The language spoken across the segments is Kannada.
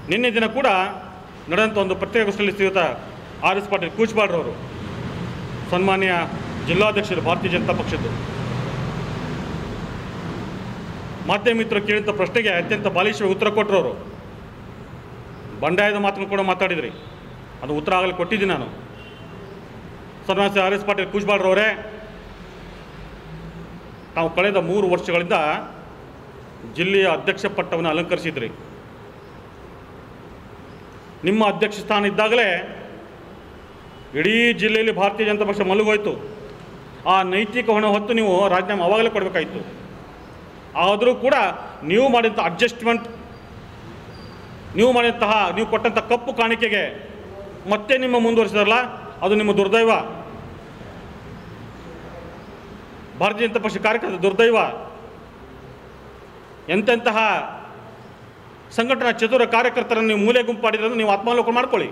ನಿನ್ನೆ ದಿನ ಕೂಡ ನಡೆದಂಥ ಒಂದು ಪತ್ರಿಕಾಗೋಷ್ಠಿಯಲ್ಲಿ ಶ್ರೀಯುತ ಆರ್ ಎಸ್ ಪಾಟೀಲ್ ಕೂಚ್ಬಾಡ್ರವರು, ಸನ್ಮಾನ್ಯ ಜಿಲ್ಲಾಧ್ಯಕ್ಷರು ಭಾರತೀಯ ಜನತಾ ಪಕ್ಷದ್ದು, ಮಾಧ್ಯಮ ಮಿತ್ರರು ಕೇಳಿದಂಥ ಪ್ರಶ್ನೆಗೆ ಅತ್ಯಂತ ಬಾಲಿಶವಾಗಿ ಉತ್ತರ ಕೊಟ್ಟರವರು. ಬಂಡಾಯದ ಮಾತನ್ನು ಕೂಡ ಮಾತಾಡಿದ್ರಿ, ಅದು ಉತ್ತರ ಆಗಲಿ ಕೊಟ್ಟಿದ್ದೀನಿ ನಾನು. ಸನ್ಮಾನ್ಯ ಆರ್ ಎಸ್ ಪಾಟೀಲ್ ಕೂಚ್ಬಾಡ್ರವರೇ, ತಾವು ಕಳೆದ 3 ವರ್ಷಗಳಿಂದ ಜಿಲ್ಲೆಯ ಅಧ್ಯಕ್ಷ ಪಟ್ಟವನ್ನು ಅಲಂಕರಿಸಿದ್ರಿ. ನಿಮ್ಮ ಅಧ್ಯಕ್ಷ ಸ್ಥಾನ ಇದ್ದಾಗಲೇ ಇಡೀ ಜಿಲ್ಲೆಯಲ್ಲಿ ಭಾರತೀಯ ಜನತಾ ಪಕ್ಷ ಮಲಗೋಯ್ತು. ಆ ನೈತಿಕ ಹೊಣೆ ಹೊತ್ತು ನೀವು ರಾಜೀನಾಮೆ ಆವಾಗಲೇ ಕೊಡಬೇಕಾಯಿತು. ಆದರೂ ಕೂಡ ನೀವು ಮಾಡಿದಂಥ ಅಡ್ಜಸ್ಟ್ಮೆಂಟ್, ನೀವು ಕೊಟ್ಟಂಥ ಕಪ್ಪು ಕಾಣಿಕೆಗೆ ಮತ್ತೆ ನಿಮ್ಮ ಮುಂದುವರಿಸಿದ್ರಲ್ಲ, ಅದು ನಿಮ್ಮ ದುರ್ದೈವ. ಭಾರತೀಯ ಜನತಾ ಪಕ್ಷ ಕಾರ್ಯಕರ್ತರ ದುರ್ದೈವ. ಎಂತೆಂತಹ ಸಂಘಟನಾ ಚತುರ ಕಾರ್ಯಕರ್ತರನ್ನು ನೀವು ಮೂಲೆ ಗುಂಪಾಡಿದ್ರಂದ್ರೆ ನೀವು ಆತ್ಮಾವಲೋಕನ ಮಾಡ್ಕೊಳ್ಳಿ.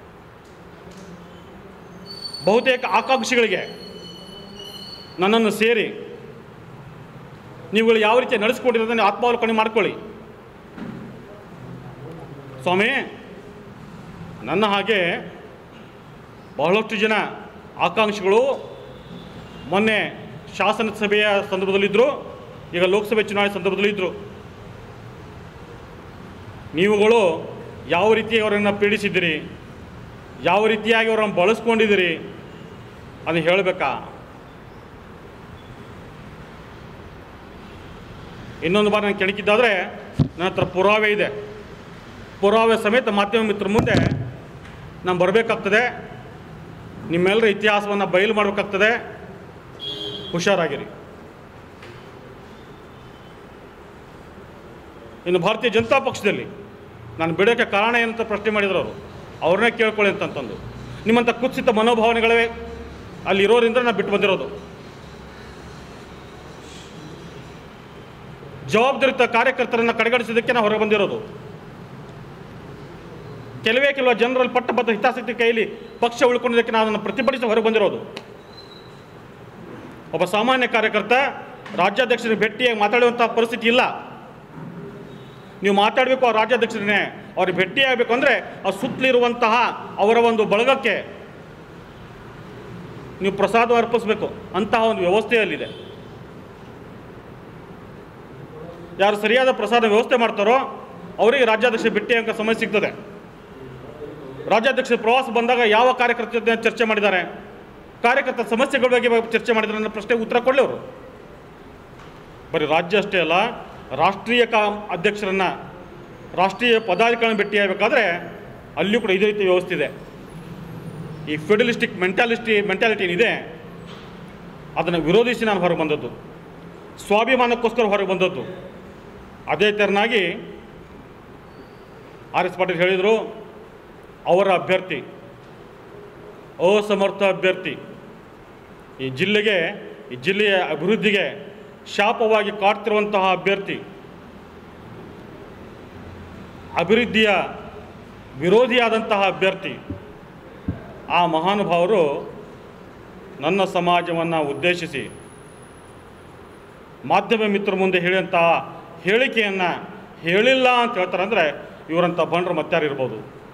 ಬಹುತೇಕ ಆಕಾಂಕ್ಷಿಗಳಿಗೆ ನನ್ನನ್ನು ಸೇರಿ ನೀವುಗಳು ಯಾವ ರೀತಿ ನಡೆಸ್ಕೊಂಡಿರೋದನ್ನು ಆತ್ಮಾವಲೋಕನೆ ಮಾಡ್ಕೊಳ್ಳಿ. ಸ್ವಾಮಿ, ನನ್ನ ಹಾಗೆ ಬಹಳಷ್ಟು ಜನ ಆಕಾಂಕ್ಷಿಗಳು ಮೊನ್ನೆ ಶಾಸನ ಸಭೆಯ ಸಂದರ್ಭದಲ್ಲಿದ್ದರು, ಈಗ ಲೋಕಸಭೆ ಚುನಾವಣೆ ಸಂದರ್ಭದಲ್ಲಿದ್ದರು. ನೀವುಗಳು ಯಾವ ರೀತಿ ಅವರನ್ನು ಪೀಡಿಸಿದ್ದೀರಿ, ಯಾವ ರೀತಿಯಾಗಿ ಅವರನ್ನು ಬಳಸ್ಕೊಂಡಿದ್ದೀರಿ ಅದನ್ನು ಹೇಳಬೇಕಾ? ಇನ್ನೊಂದು ಬಾರಿ ನಾನು ಕೆಣಕಿದ್ದಾದರೆ ನನ್ನ ಹತ್ರ ಪುರಾವೆ ಇದೆ. ಪುರಾವೆ ಸಮೇತ ಮಾಧ್ಯಮ ಮಿತ್ರರ ಮುಂದೆ ನಾನು ಬರಬೇಕಾಗ್ತದೆ. ನಿಮ್ಮೆಲ್ಲರ ಇತಿಹಾಸವನ್ನು ಬಯಲು ಮಾಡಬೇಕಾಗ್ತದೆ. ಹುಷಾರಾಗಿರಿ. ಇನ್ನು ಭಾರತೀಯ ಜನತಾ ಪಕ್ಷದಲ್ಲಿ ನಾನು ಬಿಡೋಕ್ಕೆ ಕಾರಣ ಏನಂತ ಪ್ರಶ್ನೆ ಮಾಡಿದ್ರು ಅವರು, ಅವ್ರನ್ನೇ ಕೇಳ್ಕೊಳ್ಳಿ ಅಂತಂದು. ನಿಮ್ಮಂಥ ಕುತ್ಸಿತ ಮನೋಭಾವನೆಗಳೇ ಅಲ್ಲಿರೋದ್ರಿಂದ ನಾನು ಬಿಟ್ಟು ಬಂದಿರೋದು. ಜವಾಬ್ದಾರಿಯುತ ಕಾರ್ಯಕರ್ತರನ್ನು ಕಡೆಗಣಿಸೋದಕ್ಕೆ ನಾವು ಹೊರಗೆ ಬಂದಿರೋದು. ಕೆಲವು ಜನರಲ್ಲಿ ಪಟ್ಟಬದ್ಧ ಹಿತಾಸಕ್ತಿ ಕೈಯಲ್ಲಿ ಪಕ್ಷ ಉಳ್ಕೊಳ್ಳೋದಕ್ಕೆ ನಾವು ಅದನ್ನು ಪ್ರತಿಭಟಿಸಿ ಹೊರಗೆ ಬಂದಿರೋದು. ಒಬ್ಬ ಸಾಮಾನ್ಯ ಕಾರ್ಯಕರ್ತ ರಾಜ್ಯಾಧ್ಯಕ್ಷರಿಗೆ ಭೇಟಿಯಾಗಿ ಮಾತಾಡುವಂಥ ಪರಿಸ್ಥಿತಿ ಇಲ್ಲ. ನೀವು ಮಾತಾಡಬೇಕು ಆ ರಾಜ್ಯಾಧ್ಯಕ್ಷರನ್ನೇ, ಅವ್ರಿಗೆ ಭೇಟಿಯಾಗಬೇಕು ಅಂದರೆ ಆ ಸುತ್ತಲಿರುವಂತಹ ಅವರ ಒಂದು ಬಳಗಕ್ಕೆ ನೀವು ಪ್ರಸಾದ ಅರ್ಪಿಸಬೇಕು. ಅಂತಹ ಒಂದು ವ್ಯವಸ್ಥೆಯಲ್ಲಿದೆ. ಯಾರು ಸರಿಯಾದ ಪ್ರಸಾದ ವ್ಯವಸ್ಥೆ ಮಾಡ್ತಾರೋ ಅವರಿಗೆ ರಾಜ್ಯಾಧ್ಯಕ್ಷ ಭೇಟಿಯಾಗ ಸಮಯ ಸಿಗ್ತದೆ. ರಾಜ್ಯಾಧ್ಯಕ್ಷ ಪ್ರವಾಸ ಬಂದಾಗ ಯಾವ ಕಾರ್ಯಕರ್ತರ ಜೊತೆ ಚರ್ಚೆ ಮಾಡಿದ್ದಾರೆ, ಕಾರ್ಯಕರ್ತರ ಸಮಸ್ಯೆಗಳ ಬಗ್ಗೆ ಚರ್ಚೆ ಮಾಡಿದ್ದಾರೆ ಅನ್ನೋ ಪ್ರಶ್ನೆಗೆ ಉತ್ತರ ಕೊಡಲಿ ಅವರು. ಬರೀ ರಾಜ್ಯ ಅಷ್ಟೇ ಅಲ್ಲ, ರಾಷ್ಟ್ರೀಯ ಅಧ್ಯಕ್ಷರನ್ನು, ರಾಷ್ಟ್ರೀಯ ಪದಾಧಿಕಾರಿಗಳನ್ನು ಭೇಟಿಯಾಗಬೇಕಾದ್ರೆ ಅಲ್ಲಿಯೂ ಕೂಡ ಇದೇ ರೀತಿ ವ್ಯವಸ್ಥೆ ಇದೆ. ಈ ಫೆಡರಲಿಸ್ಟಿಕ್ ಮೆಂಟಾಲಿಟಿ ಏನಿದೆ ಅದನ್ನು ವಿರೋಧಿಸಿ ನಾನು ಹೊರಗೆ ಬಂದದ್ದು, ಸ್ವಾಭಿಮಾನಕ್ಕೋಸ್ಕರ ಹೊರಗೆ ಬಂದದ್ದು. ಅದೇ ಥರನಾಗಿ ಆರ್ ಎಸ್ ಪಾಟೀಲ್ ಹೇಳಿದರು, ಅವರ ಅಭ್ಯರ್ಥಿ ಅಸಮರ್ಥ ಅಭ್ಯರ್ಥಿ, ಈ ಜಿಲ್ಲೆಯ ಅಭಿವೃದ್ಧಿಗೆ ಶಾಪವಾಗಿ ಕಾಡ್ತಿರುವಂತಹ ಅಭ್ಯರ್ಥಿ, ಅಭಿವೃದ್ಧಿಯ ವಿರೋಧಿಯಾದಂತಹ ಅಭ್ಯರ್ಥಿ. ಆ ಮಹಾನುಭಾವರು ನನ್ನ ಸಮಾಜವನ್ನು ಉದ್ದೇಶಿಸಿ ಮಾಧ್ಯಮ ಮಿತ್ರರ ಮುಂದೆ ಹೇಳಿದಂತಹ ಹೇಳಿಕೆಯನ್ನು ಹೇಳಿಲ್ಲ ಅಂತ ಹೇಳ್ತಾರೆ ಅಂದರೆ ಇವರಂಥ ಬಂಡರು ಮತ್ತಾರು ಇರ್ಬೋದು.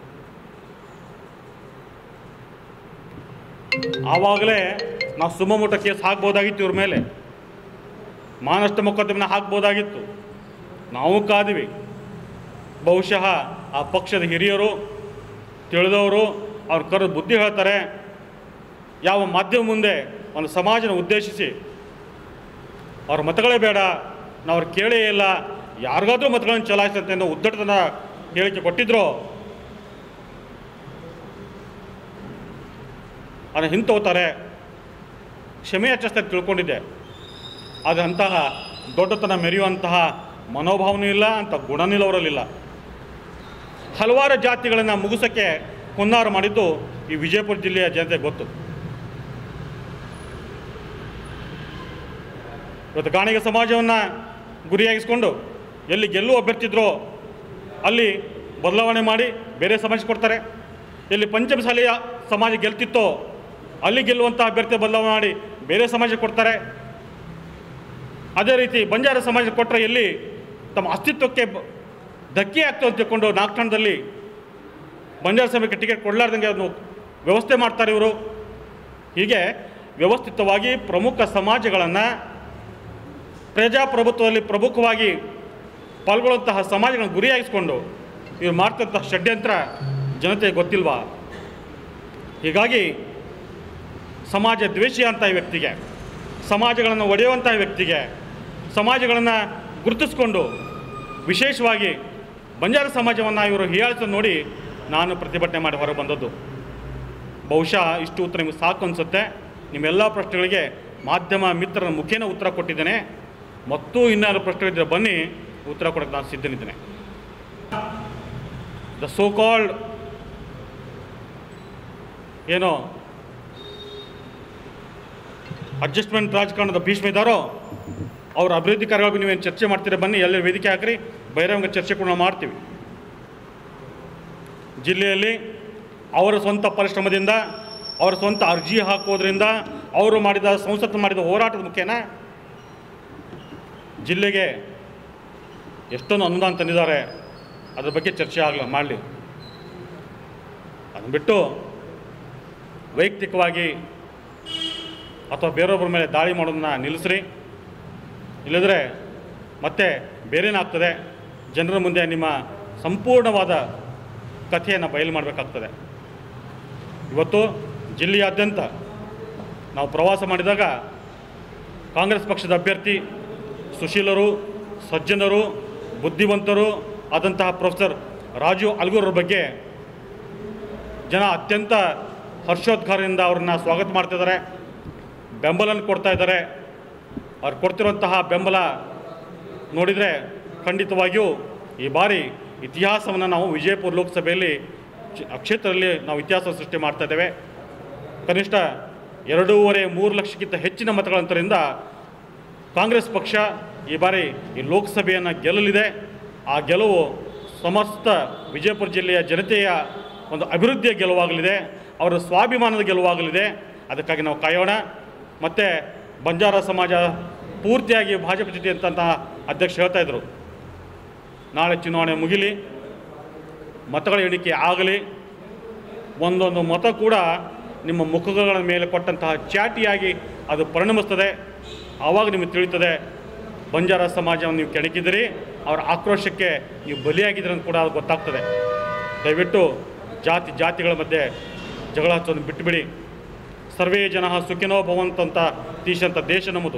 ಆವಾಗಲೇ ನಾವು ಸುಮಮೂಟ ಕೇಸ್ ಹಾಕ್ಬೋದಾಗಿತ್ತು, ಇವ್ರ ಮೇಲೆ ಮಾನಷ್ಟ ಮೊಕದ್ದಮೆನ ಹಾಕ್ಬೋದಾಗಿತ್ತು. ನಾವು ಕಾದಿವಿ. ಬಹುಶಃ ಆ ಪಕ್ಷದ ಹಿರಿಯರು ತಿಳಿದವರು ಅವ್ರ ಕರೆದು ಬುದ್ಧಿ ಹೇಳ್ತಾರೆ. ಯಾವ ಮಾಧ್ಯಮ ಮುಂದೆ ಒಂದು ಸಮಾಜನ ಉದ್ದೇಶಿಸಿ ಅವ್ರ ಮತಗಳೇ ಬೇಡ, ನಾವು ಅವ್ರು ಕೇಳೇ ಇಲ್ಲ, ಯಾರಿಗಾದ್ರೂ ಮತಗಳನ್ನು ಚಲಾಯಿಸಂತೆ ಅನ್ನೋ ಉದ್ದಟತನ ಹೇಳಿಕೆ ಕೊಟ್ಟಿದ್ರು, ಅದನ್ನು ಹಿಂತೋತಾರೆ. ಕ್ಷಮೆ ಯಾಚಿಸ್ತಾರೆ ತಿಳ್ಕೊಂಡಿದ್ದೆ. ಆದರೆ ಅಂತಹ ದೊಡ್ಡತನ ಮೆರೆಯುವಂತಹ ಮನೋಭಾವನೂ ಇಲ್ಲ, ಅಂಥ ಗುಣನಿಲ್ಲವರಲ್ಲಿಲ್ಲ. ಹಲವಾರು ಜಾತಿಗಳನ್ನು ಮುಗಿಸೋಕ್ಕೆ ಹುನ್ನಾರ ಮಾಡಿದ್ದು ಈ ವಿಜಯಪುರ ಜಿಲ್ಲೆಯ ಜನತೆಗೆ ಗೊತ್ತು. ಇವತ್ತು ಗಾಣಿಗ ಸಮಾಜವನ್ನು ಗುರಿಯಾಗಿಸ್ಕೊಂಡು ಎಲ್ಲಿ ಗೆಲ್ಲುವ ಅಭ್ಯರ್ಥಿದ್ರೋ ಅಲ್ಲಿ ಬದಲಾವಣೆ ಮಾಡಿ ಬೇರೆ ಸಮಾಜ ಕೊಡ್ತಾರೆ. ಎಲ್ಲಿ ಪಂಚಮಸಾಲಿಯ ಸಮಾಜ ಗೆಲ್ತಿತ್ತೋ ಅಲ್ಲಿ ಗೆಲ್ಲುವಂಥ ಅಭ್ಯರ್ಥಿ ಬದಲಾವಣೆ ಮಾಡಿ ಬೇರೆ ಸಮಾಜ ಕೊಡ್ತಾರೆ. ಅದೇ ರೀತಿ ಬಂಜಾರ ಸಮಾಜ ಕೊಟ್ಟರೆ ಎಲ್ಲಿ ತಮ್ಮ ಅಸ್ತಿತ್ವಕ್ಕೆ ಧಕ್ಕೆ ಆಗ್ತದೆ ಅಂತ ತಿಳ್ಕೊಂಡು ನಾಗಠಾಣದಲ್ಲಿ ಬಂಜಾರ ಸಮಾಜಕ್ಕೆ ಟಿಕೆಟ್ ಕೊಡಲಾರ್ದಂಗೆ ಅದನ್ನು ವ್ಯವಸ್ಥೆ ಮಾಡ್ತಾರೆ ಇವರು. ಹೀಗೆ ವ್ಯವಸ್ಥಿತವಾಗಿ ಪ್ರಮುಖ ಸಮಾಜಗಳನ್ನು ಪ್ರಜಾಪ್ರಭುತ್ವದಲ್ಲಿ ಪ್ರಮುಖವಾಗಿ ಪಾಲ್ಗೊಳ್ಳುವಂತಹ ಸಮಾಜಗಳನ್ನು ಗುರಿಯಾಗಿಸ್ಕೊಂಡು ಇವರು ಮಾಡ್ತಂತಹ ಷಡ್ಯಂತ್ರ ಜನತೆಗೆ ಗೊತ್ತಿಲ್ವಾ? ಹೀಗಾಗಿ ಸಮಾಜ ದ್ವೇಷಿ ಅಂತ ವ್ಯಕ್ತಿಗೆ, ಸಮಾಜಗಳನ್ನು ಒಡೆಯುವಂಥ ವ್ಯಕ್ತಿಗೆ, ಸಮಾಜಗಳನ್ನು ಗುರುತಿಸ್ಕೊಂಡು ವಿಶೇಷವಾಗಿ ಬಂಜಾರ ಸಮಾಜವನ್ನು ಇವರು ಹೀಯಾಳಿಸೋದು ನೋಡಿ ನಾನು ಪ್ರತಿಭಟನೆ ಮಾಡಿ ಹೊರ ಬಂದದ್ದು. ಬಹುಶಃ ಇಷ್ಟು ಉತ್ತರ ನಿಮಗೆ ಸಾಕು ಅನಿಸುತ್ತೆ. ನಿಮ್ಮೆಲ್ಲ ಪ್ರಶ್ನೆಗಳಿಗೆ ಮಾಧ್ಯಮ ಮಿತ್ರರ ಮುಖೇನ ಉತ್ತರ ಕೊಟ್ಟಿದ್ದೇನೆ. ಮತ್ತು ಇನ್ನಾರು ಪ್ರಶ್ನೆಗಳಿದ್ದರೆ ಬನ್ನಿ, ಉತ್ತರ ಕೊಡೋಕ್ಕೆ ನಾನು ಸಿದ್ಧನಿದ್ದೇನೆ. ದ ಸೋ ಕಾಲ್ಡ್ ಏನೋ ಅಡ್ಜಸ್ಟ್ಮೆಂಟ್ ರಾಜಕಾರಣದ ಭೀಷ್ಮ ಇದ್ದಾರೋ ಅವ್ರ ಅಭಿವೃದ್ಧಿ ಕಾರ್ಯಗಳಿಗೆ ನೀವೇನು ಚರ್ಚೆ ಮಾಡ್ತೀರಾ ಬನ್ನಿ, ಎಲ್ಲರೂ ವೇದಿಕೆ ಹಾಕ್ರಿ, ಬಹಿರಂಗ ಚರ್ಚೆ ಕೂಡ ನಾವು ಮಾಡ್ತೀವಿ. ಜಿಲ್ಲೆಯಲ್ಲಿ ಅವರ ಸ್ವಂತ ಪರಿಶ್ರಮದಿಂದ, ಅವರ ಸ್ವಂತ ಅರ್ಜಿ ಹಾಕೋದ್ರಿಂದ, ಅವರು ಮಾಡಿದ ಸಂಸತ್ತು ಮಾಡಿದ ಹೋರಾಟದ ಮುಖೇನ ಜಿಲ್ಲೆಗೆ ಎಷ್ಟೊಂದು ಅನುದಾನ ತಂದಿದ್ದಾರೆ, ಅದ್ರ ಬಗ್ಗೆ ಚರ್ಚೆ ಮಾಡಲಿ. ಅದನ್ನು ಬಿಟ್ಟು ವೈಯಕ್ತಿಕವಾಗಿ ಅಥವಾ ಬೇರೊಬ್ಬರ ಮೇಲೆ ದಾಳಿ ಮಾಡೋದನ್ನ ನಿಲ್ಲಿಸ್ರಿ. ಇಲ್ಲದ್ರೆ ಮತ್ತೆ ಬೇರೇನಾಗ್ತದೆ, ಜನರ ಮುಂದೆ ನಿಮ್ಮ ಸಂಪೂರ್ಣವಾದ ಕಥೆಯನ್ನು ಬಯಲು ಮಾಡಬೇಕಾಗ್ತದೆ. ಇವತ್ತು ಜಿಲ್ಲೆಯಾದ್ಯಂತ ನಾವು ಪ್ರವಾಸ ಮಾಡಿದಾಗ ಕಾಂಗ್ರೆಸ್ ಪಕ್ಷದ ಅಭ್ಯರ್ಥಿ ಸುಶೀಲರು, ಸಜ್ಜನರು, ಬುದ್ಧಿವಂತರು ಆದಂತಹ ಪ್ರೊಫೆಸರ್ ರಾಜು ಅಲ್ಗೂರವ್ರ ಬಗ್ಗೆ ಜನ ಅತ್ಯಂತ ಹರ್ಷೋದ್ಗಾರದಿಂದ ಅವ್ರನ್ನ ಸ್ವಾಗತ ಮಾಡ್ತಿದ್ದಾರೆ, ಬೆಂಬಲವನ್ನು ಕೊಡ್ತಾ ಇದ್ದಾರೆ. ಅವ್ರು ಕೊಡ್ತಿರುವಂತಹ ಬೆಂಬಲ ನೋಡಿದರೆ ಖಂಡಿತವಾಗಿಯೂ ಈ ಬಾರಿ ಇತಿಹಾಸವನ್ನು ನಾವು ವಿಜಯಪುರ ಲೋಕಸಭೆಯಲ್ಲಿ ಕ್ಷೇತ್ರದಲ್ಲಿ ನಾವು ಇತಿಹಾಸ ಸೃಷ್ಟಿ ಮಾಡ್ತಾ ಇದ್ದೇವೆ. ಕನಿಷ್ಠ 2.5-3 ಲಕ್ಷಕ್ಕಿಂತ ಹೆಚ್ಚಿನ ಮತಗಳ ಅಂತರದಿಂದ ಕಾಂಗ್ರೆಸ್ ಪಕ್ಷ ಈ ಬಾರಿ ಈ ಲೋಕಸಭೆಯನ್ನು ಗೆಲ್ಲಲಿದೆ. ಆ ಗೆಲುವು ಸಮಸ್ತ ವಿಜಯಪುರ ಜಿಲ್ಲೆಯ ಜನತೆಯ ಒಂದು ಅಭಿವೃದ್ಧಿಯ ಗೆಲುವಾಗಲಿದೆ, ಅವರ ಸ್ವಾಭಿಮಾನದ ಗೆಲುವಾಗಲಿದೆ. ಅದಕ್ಕಾಗಿ ನಾವು ಕಾಯೋಣ. ಮತ್ತು ಬಂಜಾರ ಸಮಾಜ ಪೂರ್ತಿಯಾಗಿ ಭಾಜಪ ಜೊತೆ ಅಂತ ಅಧ್ಯಕ್ಷ ಹೇಳ್ತಾಯಿದ್ರು. ನಾಳೆ ಚುನಾವಣೆ ಮುಗಿಲಿ, ಮತಗಳ ಎಣಿಕೆ ಆಗಲಿ, ಒಂದೊಂದು ಮತ ಕೂಡ ನಿಮ್ಮ ಮುಖಗಳ ಮೇಲೆ ಕೊಟ್ಟಂತಹ ಚಾಟಿಯಾಗಿ ಅದು ಪರಿಣಮಿಸ್ತದೆ. ಆವಾಗ ನಿಮಗೆ ತಿಳಿಯುತ್ತದೆ ಬಂಜಾರ ಸಮಾಜವನ್ನು ನೀವು ಕೆಣಕಿದಿರಿ, ಅವರ ಆಕ್ರೋಶಕ್ಕೆ ನೀವು ಬಲಿಯಾಗಿದ್ದೀರಿ ಅಂತ ಕೂಡ ಅದು ಗೊತ್ತಾಗ್ತದೆ. ದಯವಿಟ್ಟು ಜಾತಿಗಳ ಮಧ್ಯೆ ಜಗಳ ಹಚ್ಚೋದು ಬಿಟ್ಟುಬಿಡಿ. ಸರ್ವೇ ಜನ ಸುಖಿನೋ ಭವಂತಂತ ತೀಶಂತ ದೇಶ ನಮ್ಮದು.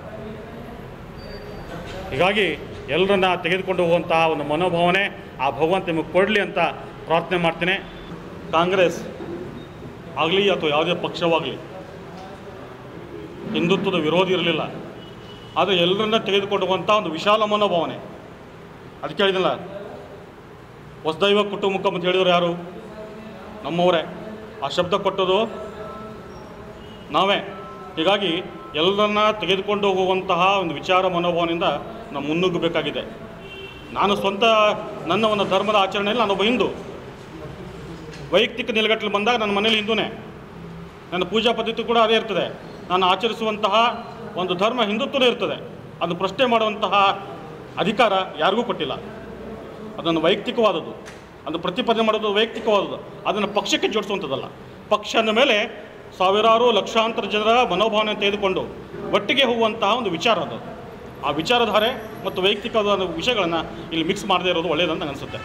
ಹೀಗಾಗಿ ಎಲ್ಲರನ್ನ ತೆಗೆದುಕೊಂಡು ಹೋಗುವಂತಹ ಒಂದು ಮನೋಭಾವನೆ ಆ ಭಗವಂತ ನಿಮಗೆ ಕೊಡಲಿ ಅಂತ ಪ್ರಾರ್ಥನೆ ಮಾಡ್ತೇನೆ. ಕಾಂಗ್ರೆಸ್ ಆಗಲಿ ಅಥವಾ ಯಾವುದೇ ಪಕ್ಷವಾಗಲಿ ಹಿಂದುತ್ವದ ವಿರೋಧಿ ಇರಲಿಲ್ಲ, ಆದರೆ ಎಲ್ಲರನ್ನ ತೆಗೆದುಕೊಂಡು ಹೋಗುವಂಥ ಒಂದು ವಿಶಾಲ ಮನೋಭಾವನೆ. ಅದಕ್ಕೆ ಹೇಳಿದಿಲ್ಲ, ಹೊಸದೈವ ಕುಟುಂಬ ಅಂತ ಹೇಳಿದ್ರು ಯಾರು? ನಮ್ಮವರೇ. ಆ ಶಬ್ದ ಕೊಟ್ಟದು ನಾವೇ. ಹೀಗಾಗಿ ಎಲ್ಲರನ್ನ ತೆಗೆದುಕೊಂಡು ಹೋಗುವಂತಹ ಒಂದು ವಿಚಾರ ಮನೋಭಾವನೆಯಿಂದ ನಾವು ಮುನ್ನುಗ್ಗಬೇಕಾಗಿದೆ. ನಾನು ಸ್ವಂತ ನನ್ನ ಒಂದು ಧರ್ಮದ ಆಚರಣೆಯಲ್ಲಿ ನಾನೊಬ್ಬ ಹಿಂದೂ. ವೈಯಕ್ತಿಕ ನೆಲೆಗಟ್ಟಲು ಬಂದಾಗ ನನ್ನ ಮನೇಲಿ ಹಿಂದೂನೇ, ನನ್ನ ಪೂಜಾ ಪದ್ಧತಿ ಕೂಡ ಅದೇ ಇರ್ತದೆ. ನಾನು ಆಚರಿಸುವಂತಹ ಒಂದು ಧರ್ಮ ಹಿಂದುತ್ವನೇ ಇರ್ತದೆ. ಅದು ಪ್ರಶ್ನೆ ಮಾಡುವಂತಹ ಅಧಿಕಾರ ಯಾರಿಗೂ ಕೊಟ್ಟಿಲ್ಲ. ಅದನ್ನು ವೈಯಕ್ತಿಕವಾದದ್ದು, ಅದು ಪ್ರತಿಪಾದನೆ ಮಾಡೋದು ವೈಯಕ್ತಿಕವಾದದ್ದು, ಅದನ್ನು ಪಕ್ಷಕ್ಕೆ ಜೋಡಿಸುವಂಥದ್ದಲ್ಲ. ಪಕ್ಷ ಅಂದ ಮೇಲೆ ಸಾವಿರಾರು ಲಕ್ಷಾಂತರ ಜನರ ಮನೋಭಾವನೆ ತೆಗೆದುಕೊಂಡು ಒಟ್ಟಿಗೆ ಹೋಗುವಂತಹ ಒಂದು ವಿಚಾರ ಅದು. ಆ ವಿಚಾರಧಾರೆ ಮತ್ತು ವೈಯಕ್ತಿಕವಾದ ವಿಷಯಗಳನ್ನು ಇಲ್ಲಿ ಮಿಕ್ಸ್ ಮಾಡದೇ ಇರೋದು ಒಳ್ಳೆಯದಂತ ನನಗೆ ಅನಿಸುತ್ತೆ.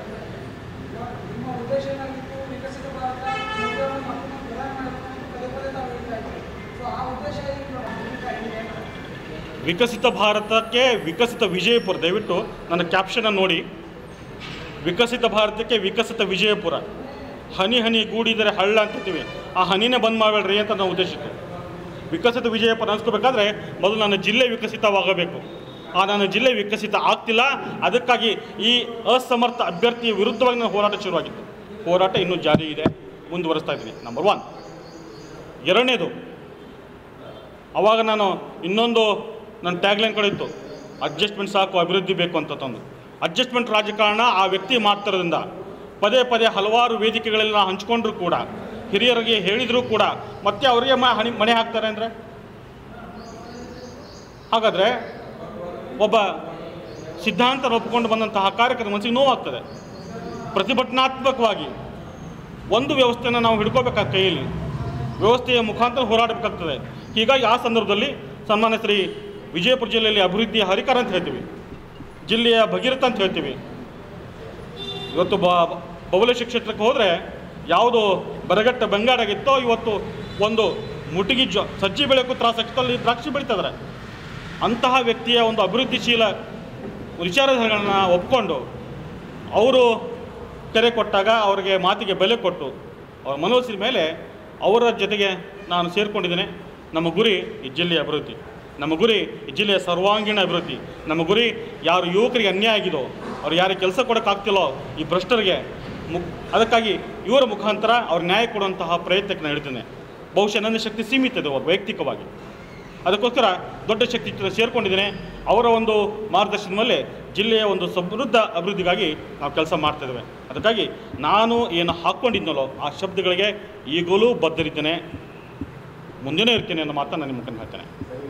ವಿಕಸಿತ ಭಾರತಕ್ಕೆ ವಿಕಸಿತ ವಿಜಯಪುರ. ದಯವಿಟ್ಟು ನನ್ನ ಕ್ಯಾಪ್ಷನನ್ನು ನೋಡಿ. ವಿಕಸಿತ ಭಾರತಕ್ಕೆ ವಿಕಸಿತ ವಿಜಯಪುರ. ಹನಿ ಹನಿ ಗೂಡಿದರೆ ಹಳ್ಳ ಅಂತಿರ್ತೀವಿ, ಆ ಹನಿನೇ ಬಂದ್ ಮಾಡಬೇಡ್ರಿ ಅಂತ ನಾವು ಉದ್ದೇಶಿತ್ತು. ವಿಕಸಿತ ವಿಜಯಪುರ ಅನಿಸ್ಕೋಬೇಕಾದ್ರೆ ಮೊದಲು ನನ್ನ ಜಿಲ್ಲೆ ವಿಕಸಿತವಾಗಬೇಕು. ಆ ನನ್ನ ಜಿಲ್ಲೆ ವಿಕಸಿತ ಆಗ್ತಿಲ್ಲ. ಅದಕ್ಕಾಗಿ ಈ ಅಸಮರ್ಥ ಅಭ್ಯರ್ಥಿಯ ವಿರುದ್ಧವಾಗಿ ನನ್ನ ಹೋರಾಟ ಶುರುವಾಗಿತ್ತು. ಹೋರಾಟ ಇನ್ನೂ ಜಾರಿ ಇದೆ, ಮುಂದುವರಿಸ್ತಾ ಇದ್ದೀನಿ. ನಂಬರ್ 1. ಎರಡನೇದು, ಆವಾಗ ನಾನು ಇನ್ನೊಂದು ನನ್ನ ಟ್ಯಾಗ್ಲೈನ್ ಕೂಡ ಇತ್ತು, ಅಡ್ಜಸ್ಟ್ಮೆಂಟ್ ಸಾಕು, ಅಭಿವೃದ್ಧಿ ಬೇಕು ಅಂತ ತಂದು. ಅಡ್ಜಸ್ಟ್ಮೆಂಟ್ ರಾಜಕಾರಣ ಆ ವ್ಯಕ್ತಿ ಮಾಡ್ತಿರೋದ್ರಿಂದ ಪದೇ ಪದೇ ಹಲವಾರು ವೇದಿಕೆಗಳಲ್ಲಿ ನಾವು ಹಂಚ್ಕೊಂಡ್ರೂ ಕೂಡ, ಹಿರಿಯರಿಗೆ ಹೇಳಿದರೂ ಕೂಡ ಮತ್ತೆ ಅವರಿಗೆ ಮಣೆ ಹಾಕ್ತಾರೆ ಅಂದರೆ, ಹಾಗಾದರೆ ಒಬ್ಬ ಸಿದ್ಧಾಂತ ಒಪ್ಪಿಕೊಂಡು ಬಂದಂತಹ ಕಾರ್ಯಕರ್ತರ ಮನಸ್ಸಿಗೆ ನೋವಾಗ್ತದೆ. ಪ್ರತಿಭಟನಾತ್ಮಕವಾಗಿ ಒಂದು ವ್ಯವಸ್ಥೆಯನ್ನು ನಾವು ಹಿಡ್ಕೋಬೇಕಾದ ಕೈಯಲ್ಲಿ ವ್ಯವಸ್ಥೆಯ ಮುಖಾಂತರ ಹೋರಾಡಬೇಕಾಗ್ತದೆ. ಹೀಗಾಗಿ ಆ ಸಂದರ್ಭದಲ್ಲಿ ಸನ್ಮಾನ್ಯ ಶ್ರೀ ವಿಜಯಪುರ ಜಿಲ್ಲೆಯಲ್ಲಿ ಅಭಿವೃದ್ಧಿಯ ಹರಿಕಾರ ಅಂತ ಹೇಳ್ತೀವಿ, ಜಿಲ್ಲೆಯ ಭಗೀರಥ ಅಂತ ಹೇಳ್ತೀವಿ. ಇವತ್ತು ಬಬಲೇಶ್ವರ ಕ್ಷೇತ್ರಕ್ಕೆ ಹೋದರೆ ಯಾವುದು ಬರಗಟ್ಟ ಬಂಗಾಡಾಗಿತ್ತೋ ಇವತ್ತು ಒಂದು ಮುಟಿಗಿ ಸಜ್ಜಿ ಬೆಳೆಯೋಕ್ಕೂ ತ್ರಾಸಾಗಿತ್ತು, ಅಲ್ಲಿ ದ್ರಾಕ್ಷಿ ಬೆಳೀತಿದ್ದಾರೆ. ಅಂತಹ ವ್ಯಕ್ತಿಯ ಒಂದು ಅಭಿವೃದ್ಧಿಶೀಲ ವಿಚಾರಧಾರೆಗಳನ್ನ ಒಪ್ಕೊಂಡು ಅವರು ಕರೆ ಕೊಟ್ಟಾಗ ಅವರಿಗೆ ಮಾತಿಗೆ ಬೆಲೆ ಕೊಟ್ಟು ಅವ್ರ ಮನವೊಲಿಸಿದ ಮೇಲೆ ಅವರ ಜೊತೆಗೆ ನಾನು ಸೇರಿಕೊಂಡಿದ್ದೇನೆ. ನಮ್ಮ ಗುರಿ ಈ ಜಿಲ್ಲೆಯ ಅಭಿವೃದ್ಧಿ, ನಮ್ಮ ಗುರಿ ಈ ಜಿಲ್ಲೆಯ ಸರ್ವಾಂಗೀಣ ಅಭಿವೃದ್ಧಿ, ನಮ್ಮ ಗುರಿ ಯಾರು ಯುವಕರಿಗೆ ಅನ್ಯಾಯ ಆಗಿದೋ, ಅವ್ರು ಯಾರಿಗೆ ಕೆಲಸ ಕೊಡೋಕ್ಕಾಗ್ತಿಲ್ಲೋ ಈ ಭ್ರಷ್ಟರಿಗೆ ಅದಕ್ಕಾಗಿ ಇವರ ಮುಖಾಂತರ ಅವ್ರ ನ್ಯಾಯ ಕೊಡುವಂತಹ ಪ್ರಯತ್ನಕ್ಕೆ ನಾನು ಹೇಳ್ತೇನೆ. ಬಹುಶಃ ನನ್ನ ಶಕ್ತಿ ಸೀಮಿತ ಇದೆ ವೈಯಕ್ತಿಕವಾಗಿ, ಅದಕ್ಕೋಸ್ಕರ ದೊಡ್ಡ ಶಕ್ತಿ ಸೇರಿಕೊಂಡಿದ್ದೇನೆ. ಅವರ ಒಂದು ಮಾರ್ಗದರ್ಶನದ ಮೇಲೆ ಜಿಲ್ಲೆಯ ಒಂದು ಸಮೃದ್ಧ ಅಭಿವೃದ್ಧಿಗಾಗಿ ನಾವು ಕೆಲಸ ಮಾಡ್ತಾಯಿದ್ದೇವೆ. ಅದಕ್ಕಾಗಿ ನಾನು ಏನು ಹಾಕ್ಕೊಂಡಿದ್ನಲ್ಲೋ ಆ ಶಬ್ದಗಳಿಗೆ ಈಗಲೂ ಬದ್ಧರಿದ್ದೇನೆ, ಮುಂದೆನೇ ಇರ್ತೇನೆ ಅನ್ನೋ ಮಾತನ್ನು ನಾನು ನಿಮ್ಮ ಮುಖಾಂತರ ಹೇಳ್ತೇನೆ.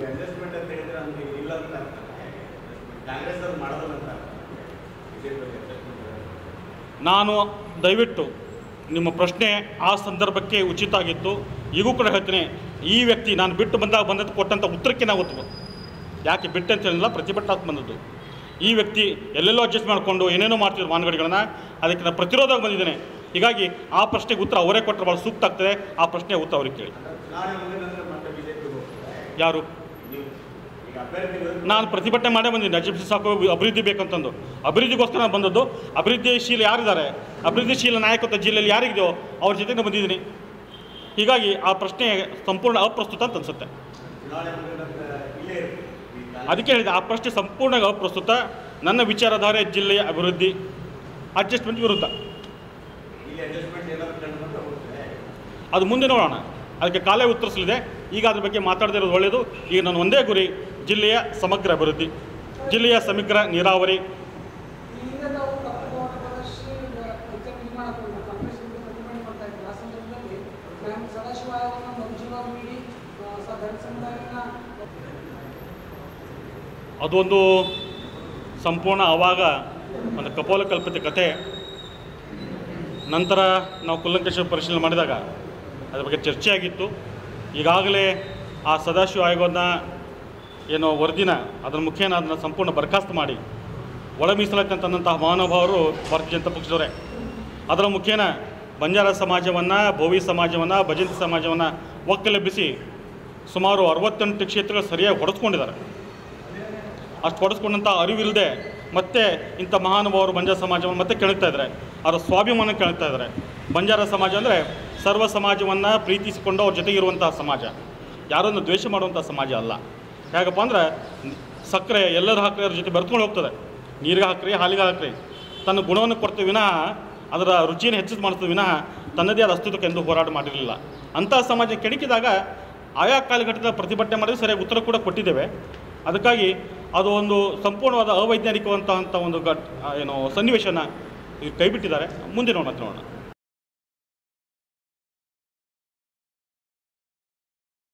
ನಾನು ದಯವಿಟ್ಟು ನಿಮ್ಮ ಪ್ರಶ್ನೆ ಆ ಸಂದರ್ಭಕ್ಕೆ ಉಚಿತ ಆಗಿತ್ತು. ಈಗೂ ಕೂಡ ಹೇಳ್ತೇನೆ, ಈ ವ್ಯಕ್ತಿ ನಾನು ಬಿಟ್ಟು ಬಂದದ್ದು ಕೊಟ್ಟಂಥ ಉತ್ತರಕ್ಕೆ ನಾವು ಒತ್ತು ಯಾಕೆ ಬಿಟ್ಟು ಅಂತ ಹೇಳಿಲ್ಲ, ಪ್ರತಿಭಟನಾತ್ಮಕ ಬಂದದ್ದು. ಈ ವ್ಯಕ್ತಿ ಎಲ್ಲೆಲ್ಲೋ ಅಡ್ಜಸ್ಟ್ ಮಾಡಿಕೊಂಡು ಏನೇನೋ ಮಾಡ್ತಿದ್ರು ಮಾನಗಡಿಗಳನ್ನ, ಅದಕ್ಕೆ ನಾನು ಪ್ರತಿರೋಧವಾಗಿ ಬಂದಿದ್ದೇನೆ. ಹೀಗಾಗಿ ಆ ಪ್ರಶ್ನೆಗೆ ಉತ್ತರ ಅವರೇ ಕೊಟ್ಟರೆ ಭಾಳ ಸೂಕ್ತ ಆಗ್ತದೆ. ಆ ಪ್ರಶ್ನೆಗೆ ಉತ್ತರ ಅವ್ರಿಗೆ ಕೇಳಿ. ಯಾರು? ನಾನು ಪ್ರತಿಭಟನೆ ಮಾಡೇ ಬಂದಿದ್ದೀನಿ. ರಾಜ್ಯ ಸಾಕು ಅಭಿವೃದ್ಧಿ ಬೇಕಂತಂದು, ಅಭಿವೃದ್ಧಿಗೋಸ್ಕರ ನಾನು ಬಂದದ್ದು. ಅಭಿವೃದ್ಧಿಶೀಲ ಯಾರಿದ್ದಾರೆ, ಅಭಿವೃದ್ಧಿಶೀಲ ನಾಯಕತ್ವ ಜಿಲ್ಲೆಯಲ್ಲಿ ಯಾರಿದೆಯೋ ಅವ್ರ ಜೊತೆಗೆ ನಾನು ಬಂದಿದ್ದೀನಿ. ಹೀಗಾಗಿ ಆ ಪ್ರಶ್ನೆ ಸಂಪೂರ್ಣ ಅಪ್ರಸ್ತುತ ಅಂತ ಅನಿಸುತ್ತೆ. ಅದಕ್ಕೆ ಹೇಳಿದೆ, ಆ ಪ್ರಶ್ನೆ ಸಂಪೂರ್ಣ ಅಪ್ರಸ್ತುತ. ನನ್ನ ವಿಚಾರಧಾರೆ ಜಿಲ್ಲೆಯ ಅಭಿವೃದ್ಧಿ, ಅಡ್ಜಸ್ಟ್ಮೆಂಟ್ ವಿರುದ್ಧ. ಅದು ಮುಂದೆ ನೋಡೋಣ, ಅದಕ್ಕೆ ಕಾಲೇ ಉತ್ತರಿಸಲಿದೆ. ಈಗ ಅದ್ರ ಬಗ್ಗೆ ಮಾತಾಡದೇ ಇರೋದು ಒಳ್ಳೆಯದು. ಈಗ ನನ್ನ ಒಂದೇ ಗುರಿ ಜಿಲ್ಲೆಯ ಸಮಗ್ರ ಅಭಿವೃದ್ಧಿ, ಜಿಲ್ಲೆಯ ಸಮಗ್ರ ನೀರಾವರಿ. ಅದೊಂದು ಸಂಪೂರ್ಣ ಆವಾಗ ಒಂದು ಕಪೋಲಕಲ್ಪಿತ ಕಥೆ. ನಂತರ ನಾವು ಕೂಲಂಕಷ ಪರಿಶೀಲನೆ ಮಾಡಿದಾಗ ಅದ್ರ ಬಗ್ಗೆ ಚರ್ಚೆ ಆಗಿತ್ತು. ಈಗಾಗಲೇ ಆ ಸದಾಶಿವ ಆಯೋಗನ ಏನೋ ವರದಿನ ಅದರ ಮುಖೇನ ಅದನ್ನು ಸಂಪೂರ್ಣ ಬರ್ಖಾಸ್ತು ಮಾಡಿ ಒಳ ಮೀಸಲಾತಿ ಅಂತಂದಂತಹ ಮಹಾನುಭಾವರು ಭಾರತೀಯ ಜನತಾ ಪಕ್ಷದವರೇ. ಅದರ ಮುಖೇನ ಬಂಜಾರ ಸಮಾಜವನ್ನು, ಭೋವಿ ಸಮಾಜವನ್ನು, ಭಜಂತಿ ಸಮಾಜವನ್ನು ಒಕ್ಕಲೆಬ್ಬಿಸಿ ಸುಮಾರು 68 ಕ್ಷೇತ್ರಗಳು ಸರಿಯಾಗಿ ಹೊಡೆಸ್ಕೊಂಡಿದ್ದಾರೆ. ಅಷ್ಟು ಹೊಡೆಸ್ಕೊಂಡಂಥ ಅರಿವಿಲ್ಲದೆ ಮತ್ತೆ ಇಂಥ ಮಹಾನುಭಾವರು ಬಂಜಾರ ಸಮಾಜವನ್ನು ಮತ್ತೆ ಕೆಣಕ್ತಾ ಇದ್ದಾರೆ, ಅವರ ಸ್ವಾಭಿಮಾನ ಕೆಣಕ್ತಾ ಇದ್ದಾರೆ. ಬಂಜಾರ ಸಮಾಜ ಅಂದರೆ ಸರ್ವ ಸಮಾಜವನ್ನು ಪ್ರೀತಿಸಿಕೊಂಡು ಅವ್ರ ಜೊತೆಗಿರುವಂತಹ ಸಮಾಜ, ಯಾರನ್ನು ದ್ವೇಷ ಮಾಡುವಂಥ ಸಮಾಜ ಅಲ್ಲ. ಹೇಗಪ್ಪ ಅಂದ್ರೆ ಸಕ್ಕರೆ ಎಲ್ಲರೂ ಹಾಕ್ರಿ ಅದ್ರ ಜೊತೆ ಬೆರ್ತ್ಕೊಂಡು ಹೋಗ್ತದೆ, ನೀರಿಗೆ ಹಾಕ್ರಿ ಹಾಲಿಗೆ ಹಾಕ್ರಿ, ತನ್ನ ಗುಣವನ್ನು ಕೊಡ್ತೀವಿ ವಿನಃ ಅದರ ರುಚಿಯನ್ನು ಹೆಚ್ಚಿಸಿ ಮಾಡ್ತೀವಿ ವಿನಃ ತನ್ನದೇ ಆದ ಅಸ್ತಿತ್ವಕ್ಕೆ ಎಂದು ಹೋರಾಟ ಮಾಡಿರಲಿಲ್ಲ. ಅಂಥ ಸಮಾಜ ಕೆಣಕಿದಾಗ ಆಯಾ ಕಾಲಘಟ್ಟದ ಪ್ರತಿಭಟನೆ ಮಾಡಿದ್ರೆ ಸರಿಯಾಗಿ ಉತ್ತರ ಕೂಡ ಕೊಟ್ಟಿದ್ದೇವೆ. ಅದಕ್ಕಾಗಿ ಅದು ಒಂದು ಸಂಪೂರ್ಣವಾದ ಅವೈಜ್ಞಾನಿಕವಂತಹ ಒಂದು ಸನ್ನಿವೇಶನ ಕೈಬಿಟ್ಟಿದ್ದಾರೆ. ಮುಂದೆ ನೋಡೋಣ.